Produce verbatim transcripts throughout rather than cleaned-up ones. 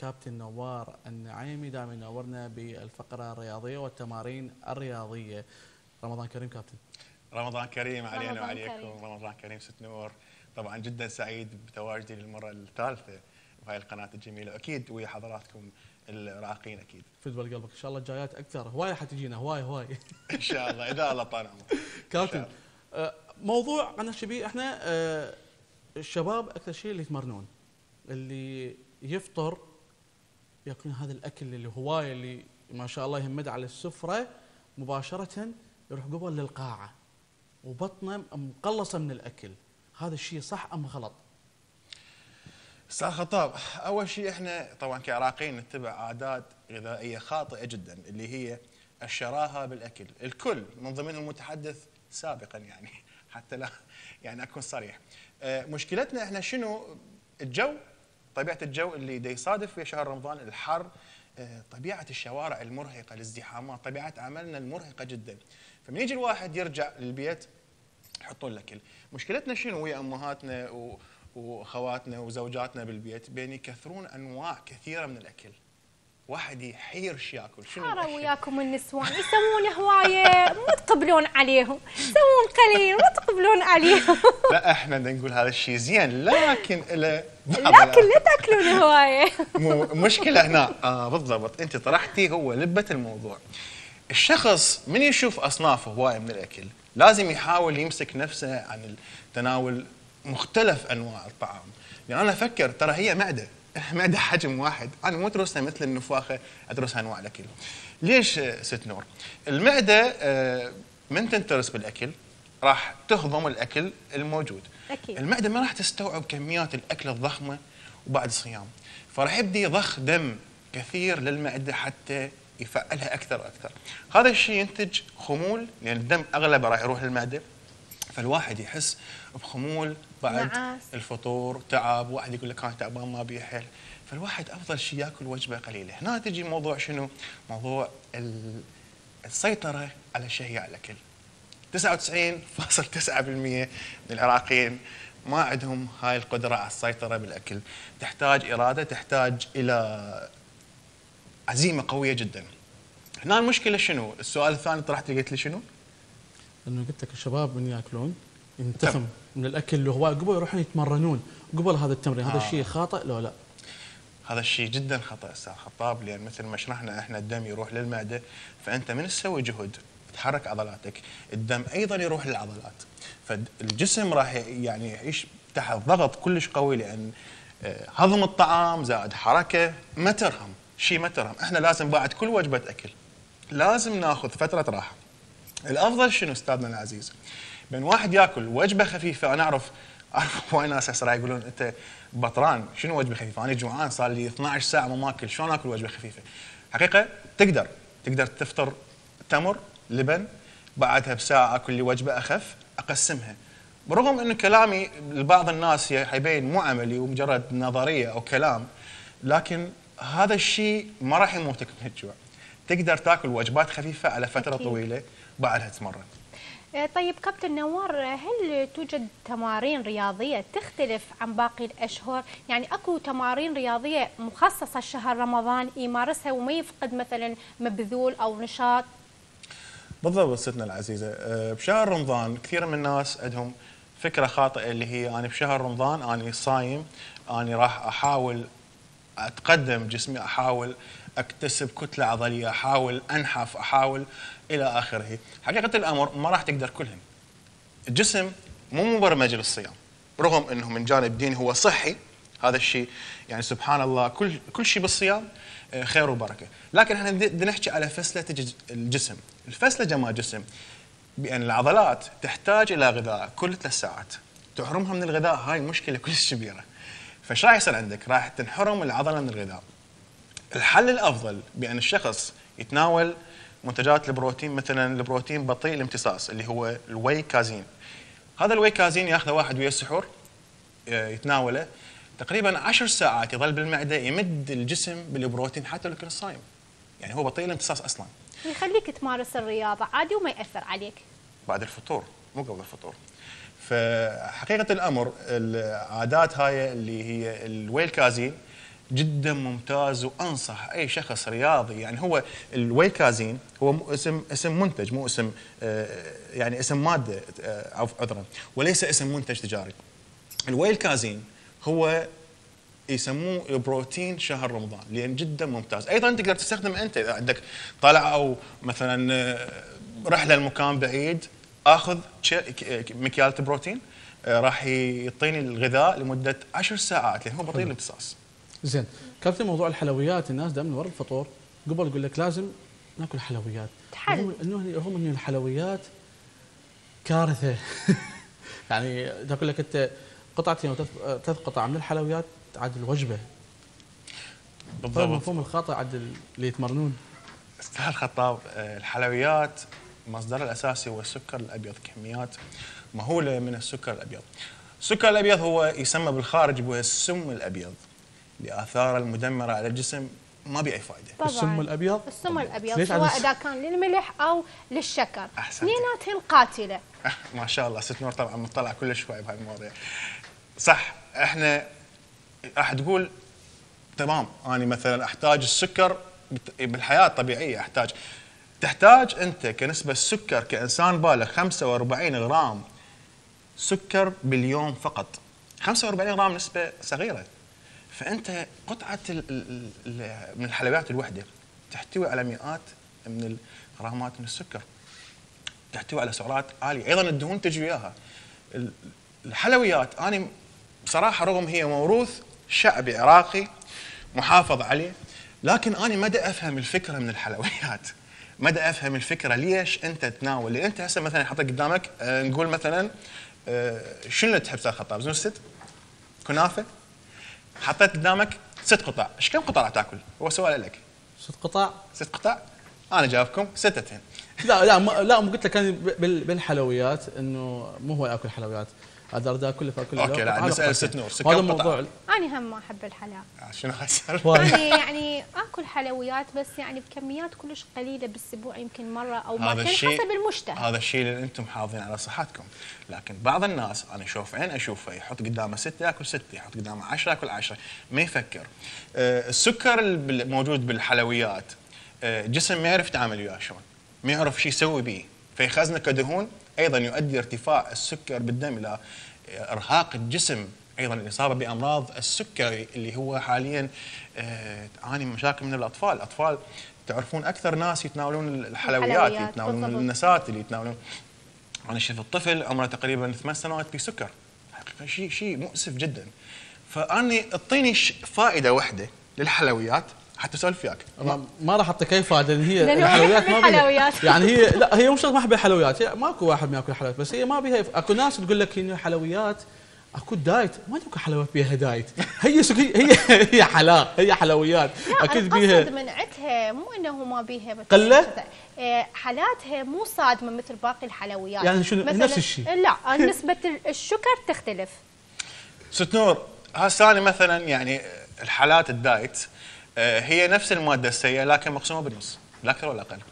الكابتن نوار النعيمي دائما ينورنا بالفقره الرياضيه والتمارين الرياضيه. رمضان كريم كابتن. رمضان كريم علينا رمضان وعليكم. كريم. رمضان كريم ست نور. طبعا جدا سعيد بتواجدي للمره الثالثه بهاي القناه الجميله، اكيد ويا حضراتكم الراقين اكيد. فد بقلبك ان شاء الله الجايات اكثر، هوايه حتجينا هوايه هوايه ان شاء الله اذا الله طال عمرك. كابتن، آه، موضوع قناه الشبيه، احنا آه، الشباب اكثر شيء اللي يتمرنون، اللي يفطر ياكلون هذا الاكل اللي هوايه اللي ما شاء الله يهمد على السفره مباشره، يروح قبل للقاعه وبطنه مقلصه من الاكل، هذا الشيء صح ام غلط؟ استاذ خطاب، اول شيء احنا طبعا كعراقيين نتبع عادات غذائيه خاطئه جدا اللي هي الشراهه بالاكل، الكل من ضمنهم المتحدث سابقا يعني حتى لا يعني اكون صريح. آه، مشكلتنا احنا شنو؟ الجو، طبيعه الجو اللي دا يصادف في شهر رمضان، الحر، آه، طبيعه الشوارع المرهقه، الازدحامات، طبيعه عملنا المرهقه جدا. فمن يجي الواحد يرجع للبيت يحطون الاكل، مشكلتنا شنو ويا امهاتنا و واخواتنا وزوجاتنا بالبيت بين يكثرون انواع كثيره من الاكل، واحد يحير شو ياكل. شنو حاره الأكل؟ وياكم النسوان يسوون هوايه ما تقبلون عليهم، يسوون قليل ما تقبلون عليهم. لا احنا بدنا نقول هذا الشيء زين، لكن له لكن لا تاكلون هوايه. مشكله هنا. اه بالضبط، انت طرحتي هو لبه الموضوع. الشخص من يشوف اصناف هوايه من الاكل لازم يحاول يمسك نفسه عن تناول مختلف انواع الطعام، لان انا افكر ترى هي معده معده حجم واحد، انا مو ادرسها مثل النفاخه، ادرسها انواع الاكل. ليش ست نور؟ المعده من تنترس بالاكل راح تهضم الاكل الموجود. أكيد. المعده ما راح تستوعب كميات الاكل الضخمه وبعد صيام، فراح يبدي ضخ دم كثير للمعده حتى يفعلها اكثر واكثر. هذا الشيء ينتج خمول، لان الدم اغلبه راح يروح للمعده، فالواحد يحس بخمول بعد نعاس. الفطور، تعب، واحد يقول لك انا تعبان ما بي حيل، فالواحد افضل شيء ياكل وجبه قليله. هنا تجي موضوع شنو؟ موضوع السيطره على شهيه الاكل. تسعة وتسعين فاصلة تسعة بالمئة من العراقيين ما عندهم هاي القدره على السيطره بالاكل، تحتاج اراده، تحتاج الى عزيمه قويه جدا. هنا المشكله شنو؟ السؤال الثاني طرحت لي قلت لي شنو؟ انه قلت لك الشباب من ياكلون ينتخم من الاكل اللي هو قبل يروحون يتمرنون قبل هذا التمرين، هذا آه. الشيء خاطئ لو لا؟ هذا الشيء جدا خطا استاذ خطاب، لان مثل ما شرحنا احنا الدم يروح للمعده، فانت من تسوي جهد تحرك عضلاتك، الدم ايضا يروح للعضلات، فالجسم راح يعني يعيش تحت ضغط كلش قوي، لان هضم الطعام زائد حركه ما ترهم، شيء ما ترهم. احنا لازم بعد كل وجبه اكل لازم ناخذ فتره راحه. الافضل شنو استاذنا العزيز؟ بين واحد ياكل وجبه خفيفه، انا اعرف اعرف وايد ناس هسه يقولون انت بطران، شنو وجبه خفيفه؟ انا جوعان صار لي اثنعش ساعه ما ماكل، شلون اكل وجبه خفيفه؟ حقيقه تقدر تقدر تفطر تمر لبن، بعدها بساعه اكل لي وجبه اخف اقسمها. برغم انه كلامي لبعض الناس حيبين مو عملي ومجرد نظريه او كلام، لكن هذا الشيء ما راح يموتك من الجوع. تقدر تاكل وجبات خفيفه على فتره أكيد. طويله بعدها تتمرن. طيب كابتن نوار، هل توجد تمارين رياضيه تختلف عن باقي الاشهر؟ يعني اكو تمارين رياضيه مخصصه شهر رمضان يمارسها وما يفقد مثلا مبذول او نشاط؟ بالضبط ستنا العزيزه، بشهر رمضان كثير من الناس عندهم فكره خاطئه اللي هي انا بشهر رمضان انا صايم، انا راح احاول اتقدم جسمي، احاول اكتسب كتله عضليه، احاول انحف، احاول الى اخره. حقيقه الامر ما راح تقدر كلهن. الجسم مو مبرمج للصيام، رغم انه من جانب ديني هو صحي، هذا الشيء يعني سبحان الله كل كل شيء بالصيام خير وبركه، لكن احنا بدنا نحكي على فسله الجسم. الفسله جمال جسم بان العضلات تحتاج الى غذاء كل ثلاث ساعات، تحرمها من الغذاء هاي مشكله كلش كبيره. فايش راح يصير عندك؟ راح تنحرم العضله من الغذاء. الحل الافضل بان الشخص يتناول منتجات البروتين، مثلا البروتين بطيء الامتصاص اللي هو الواي كازين. هذا الواي كازين ياخذه واحد ويا السحور يتناوله تقريبا عشر ساعات، يظل بالمعده يمد الجسم بالبروتين حتى لو كان صايم. يعني هو بطيء الامتصاص اصلا. يخليك تمارس الرياضه عادي وما ياثر عليك. بعد الفطور مو قبل الفطور. فحقيقه الامر العادات هاي اللي هي الواي كازين جدا ممتاز، وانصح اي شخص رياضي. يعني هو الواي كازين هو اسم اسم منتج، مو اسم يعني اسم ماده عذرا، وليس اسم منتج تجاري. الواي كازين هو يسموه بروتين شهر رمضان لان جدا ممتاز. ايضا تقدر تستخدم انت اذا عندك طلعه او مثلا رحله لمكان بعيد، اخذ مكياله بروتين راح يعطيني الغذاء لمده عشر ساعات لان هو بطيء الامتصاص. زين كابتن، موضوع الحلويات الناس دائما ورا الفطور قبل يقول لك لازم ناكل حلويات. تحل انه هم من الحلويات كارثه. يعني تقول لك انت قطعتين او ثلاث قطع من الحلويات تعادل وجبه. بالضبط. المفهوم الخاطئ عند اللي يتمرنون. استاذ خطاب، الحلويات مصدرها الاساسي هو السكر الابيض، كميات مهوله من السكر الابيض. السكر الابيض هو يسمى بالخارج هو السم الابيض لاثاره المدمره على الجسم، ما بأي فائده. طبعاً. السم الابيض السم الابيض سواء اذا كان للملح او للشكر، احسنت. اثنيناتهم قاتله. ما شاء الله ست نور طبعا مطلع كل شوي بهذه المواضيع. صح، احنا راح تقول تمام انا مثلا احتاج السكر بالحياه الطبيعيه، احتاج تحتاج انت كنسبه السكر كانسان بالغ خمسة وأربعين غرام سكر باليوم فقط. خمسة وأربعين غرام نسبه صغيره، فانت قطعه ال ال ال من الحلويات الوحده تحتوي على مئات من الغرامات من السكر، تحتوي على سعرات عاليه، ايضا الدهون تجي وياها. الحلويات انا بصراحه رغم هي موروث شعبي عراقي محافظ عليه، لكن انا ما دا افهم الفكره من الحلويات، ما دا افهم الفكره ليش انت تناول. لان انت هسه مثلا حطيت قدامك آه نقول مثلا آه شنو اللي تحب استاذ خطاب؟ زين ست كنافه، حطيت قدامك ست قطع، ايش كم قطعه تاكل؟ هو سؤال لك. ست قطع؟ ست قطع؟ انا جاوبكم ستتين. لا لا ما لا قلت لك انا بالحلويات انه مو هو ياكل حلويات، هذا اريد اكل فاكل. اوكي لا نسال ست نور، هذا الموضوع. انا هم ما احب الحلا. شنو هالسالفه؟ انا يعني اكل حلويات بس يعني بكميات كلش قليله بالاسبوع، يمكن مره او مرتين حسب المشتهى. هذا الشيء اللي انتم محافظين على صحتكم، لكن بعض الناس انا اشوف عين اشوفه يحط قدامه ستة ياكل ستة، يحط قدامه عشرة ياكل عشرة، ما يفكر. آه السكر الموجود بالحلويات آه جسم ما يعرف يتعامل وياه شلون، ما يعرف شو يسوي به، فيخزنه كدهون، ايضا يؤدي ارتفاع السكر بالدم الى ارهاق الجسم، ايضا الاصابه بامراض السكري اللي هو حاليا آه تعاني من مشاكل من الاطفال. الاطفال تعرفون اكثر ناس يتناولون الحلويات، الحلويات يتناولون النسات، اللي يتناولون. انا شفت الطفل عمره تقريبا ثمان سنوات بسكر، حقيقه شيء شيء مؤسف جدا. فاني اعطيني فائده واحده للحلويات حتى اسولف وياك. ما, ما راح اعطيك اي فائده لان هي الحلويات ما بيها يعني هي لا هي مش ما احب الحلويات، ماكو واحد ما ياكل حلويات، بس هي ما بيها. اكو ناس تقول لك انه حلويات اكو دايت، ما اكو حلويات بيها دايت. هي هي هي حلا هي حلويات اكيد بيها. القصد منعتها مو انه ما بيها قله حالاتها مو صادمه مثل باقي الحلويات. يعني شنو نفس الشيء؟ لا نسبه السكر تختلف. ست نور هسه انا مثلا يعني الحالات الدايت هي نفس الماده السيئه لكن مقسومه بالنص لا اكثر ولا اقل.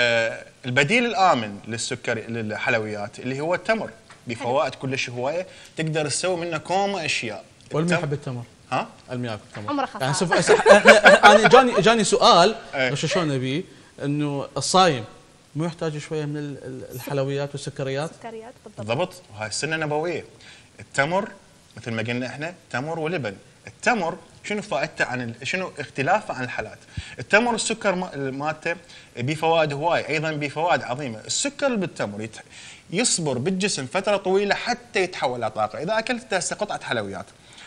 البديل الامن للسكر للحلويات اللي هو التمر، بفوائد كلش هوايه، تقدر تسوي منه كوما اشياء. والمي يحب التمر؟ ها؟ المي ياكل التمر عمره خلاص. يعني سف... انا جاني جاني سؤال بس شلون ابي انه الصايم مو يحتاج شويه من الحلويات والسكريات؟ السكريات بالضبط. بالضبط، وهاي السنه نبويه. التمر مثل ما قلنا احنا تمر ولبن. التمر شنو فائدته عن ال... شنو اختلافه عن الحالات؟ التمر السكر مالته بفوائد هواي، ايضا بفوائد عظيمه. السكر اللي بالتمر يت... يصبر بالجسم فتره طويله حتى يتحول الى طاقه. اذا اكلت هسه قطعه حلويات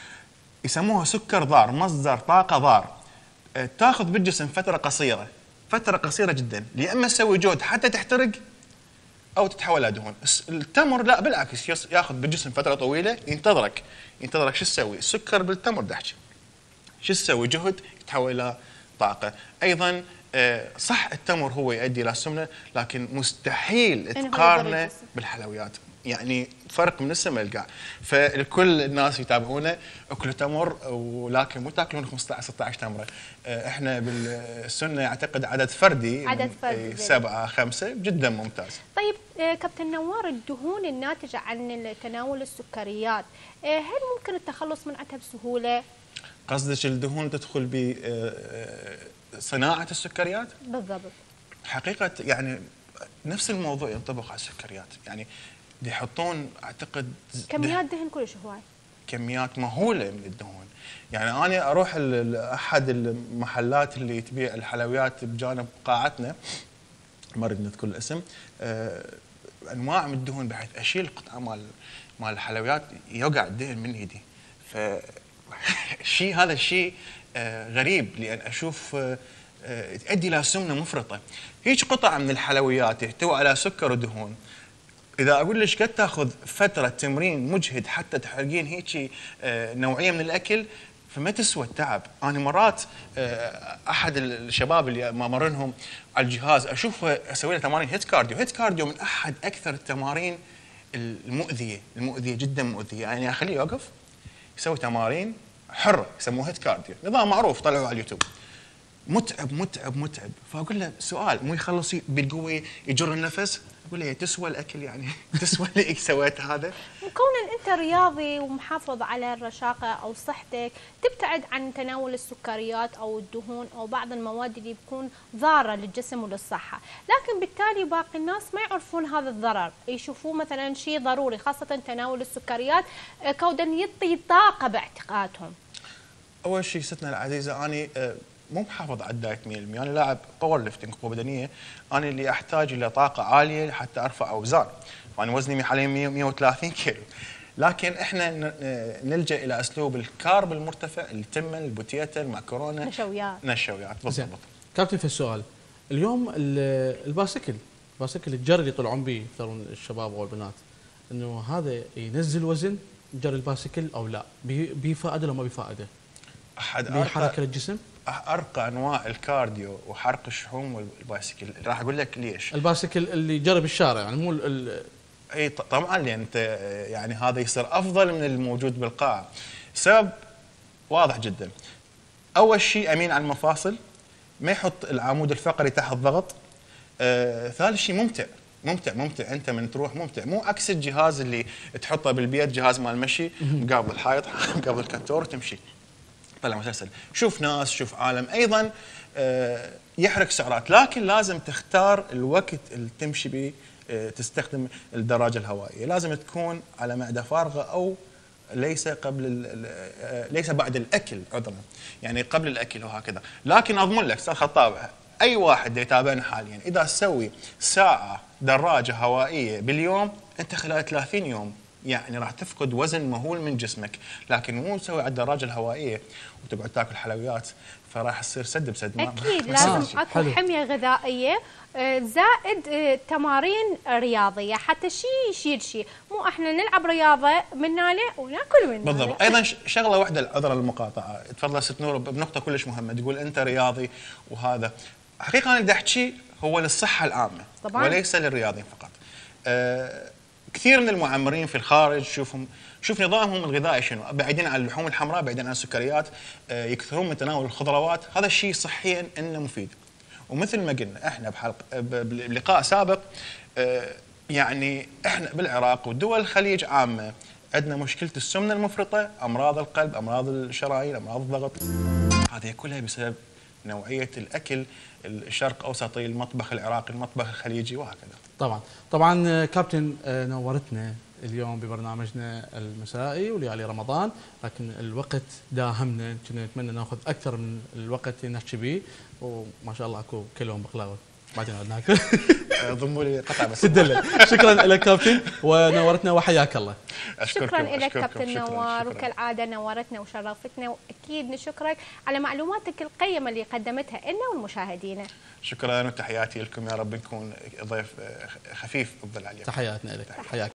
يسموها سكر ضار، مصدر طاقه ضار، تاخذ بالجسم فتره قصيره، فتره قصيره جدا، يا اما تسوي جهد حتى تحترق او تتحول الى دهون. التمر لا بالعكس، ياخذ بالجسم فتره طويله، ينتظرك ينتظرك شو تسوي؟ السكر بالتمر دحكي شو تسوي؟ جهد يتحول الى طاقه. ايضا صح التمر هو يؤدي الى السمنه، لكن مستحيل تقارنه بالحلويات، يعني فرق من السماء للقاع. فالكل الناس يتابعونا اكلوا تمر، ولكن مو تاكلون خمسة عشر ستة عشر تمره. احنا بالسنه يعتقد عدد فردي عدد فردي سبعه خمسه جدا ممتاز. طيب كابتن نوار، الدهون الناتجه عن تناول السكريات هل ممكن التخلص من عندها بسهوله؟ قصدك الدهون تدخل بصناعه السكريات؟ بالضبط. حقيقه يعني نفس الموضوع ينطبق على السكريات، يعني يحطون اعتقد كميات دهن كلش هواي، كميات مهوله من الدهون. يعني انا اروح احد المحلات اللي تبيع الحلويات بجانب قاعتنا، ما اريد نذكر الاسم، آه انواع من الدهون بحيث اشيل قطعه مال مال الحلويات يوقع الدهن من ايدي. فالشيء هذا الشيء آه غريب، لان اشوف آه آه تؤدي الى سمنه مفرطه. هيك قطعه من الحلويات يحتوي على سكر ودهون، اذا اقول لك قد تاخذ فتره تمرين مجهد حتى تحرقين هيك آه نوعيه من الاكل، فما تسوى التعب. انا مرات احد الشباب اللي ما مرنهم على الجهاز اشوفه اسوي له تمارين هيت كارديو، هيت كارديو من احد اكثر التمارين المؤذيه، المؤذيه جدا مؤذيه، يعني اخليه يوقف يسوي تمارين حره يسموه هيت كارديو، نظام معروف طلعوا على اليوتيوب. متعب متعب متعب، فاقول له سؤال مو يخلص بالقوه يجر النفس، اقول له تسوى الاكل يعني؟ تسوى اللي سويت هذا؟ كون انت رياضي ومحافظ على الرشاقه او صحتك، تبتعد عن تناول السكريات او الدهون او بعض المواد اللي بتكون ضاره للجسم وللصحه، لكن بالتالي باقي الناس ما يعرفون هذا الضرر، يشوفوه مثلا شيء ضروري، خاصه تناول السكريات كودا يعطي طاقه باعتقادهم. اول شيء ستنا العزيزه، اني مو محافظ على الدايت مية بالمية، انا لاعب باور ليفتنج قوه بدنيه، انا اللي احتاج الى طاقه عاليه حتى ارفع اوزان، وانا وزني حاليا مية وثلاثين كيلو، لكن احنا نلجا الى اسلوب الكارب المرتفع، التمن، البوتيتا، المعكرونه، نشويات نشويات بالضبط. كابتن في السؤال اليوم، الباسكل الباسكل الجري اللي يطلعون به يفترون الشباب او البنات، انه هذا ينزل وزن جري الباسكل او لا؟ به فائده ولا ما به فائده؟ احد به حركه للجسم؟ ارقى انواع الكارديو وحرق الشحوم والبايسكل، راح اقول لك ليش. الباسكل اللي جرى بالشارع يعني مو ال... اي طبعا، لان انت يعني هذا يصير افضل من الموجود بالقاعه. السبب واضح جدا. اول شيء امين على المفاصل، ما يحط العمود الفقري تحت ضغط. آه، ثالث شيء ممتع ممتع ممتع انت من تروح ممتع، مو عكس الجهاز اللي تحطه بالبيت، جهاز مال المشي مقابل الحائط مقابل الكنتور وتمشي طلع مسلسل. شوف ناس، شوف عالم ايضا يحرق سعرات، لكن لازم تختار الوقت اللي تمشي به، تستخدم الدراجه الهوائيه، لازم تكون على معده فارغه او ليس قبل ليس بعد الاكل عذرا، يعني قبل الاكل وهكذا. لكن اضمن لك استاذ خطاب، اي واحد يتابعنا حاليا اذا تسوي ساعه دراجه هوائيه باليوم، انت خلال ثلاثين يوم يعني راح تفقد وزن مهول من جسمك، لكن مو تسوي على الدراجه الهوائيه وتقعد تاكل حلويات، فراح تصير سد بسد. اكيد لازم اكو حميه غذائيه زائد تمارين رياضيه، حتى شيء يشيل شيء، مو احنا نلعب رياضه من ناله وناكل من ناله. بالضبط. ايضا شغله واحده عذرا المقاطعه، تفضل ست نور بنقطه كلش مهمه، تقول انت رياضي وهذا، حقيقه انا بدي احكي هو للصحه العامه طبعا، وليس للرياضيين فقط. أه كثير من المعمرين في الخارج شوفهم شوف نظامهم الغذائي شنو، بعيدين عن اللحوم الحمراء، بعيدين عن السكريات، أه يكثرون من تناول الخضروات، هذا الشيء صحيا انه مفيد. ومثل ما قلنا احنا بحلقه بلقاء سابق، أه يعني احنا بالعراق ودول الخليج عامه عندنا مشكله السمنه المفرطه، امراض القلب، امراض الشرايين، امراض الضغط، هذه كلها بسبب نوعيه الاكل الشرق اوسطي، المطبخ العراقي، المطبخ الخليجي وهكذا. طبعا طبعا كابتن نورتنا اليوم ببرنامجنا المسائي وليالي رمضان، لكن الوقت داهمنا، كنا نتمنى ناخذ اكثر من الوقت اللي نحكي به، وما شاء الله اكو كلهم بقلاوه بعدين نقعد ناكل. ضموا لي قطعه بس. تدلل. شكرا لك كابتن ونورتنا وحياك الله. شكرا لك كابتن نوار، وكالعاده نورتنا وشرفتنا، واكيد نشكرك على معلوماتك القيمه اللي قدمتها لنا والمشاهدين. شكرا وتحياتي لكم، يا رب نكون ضيف خفيف الظل عليكم. تحياتنا لك. حياك.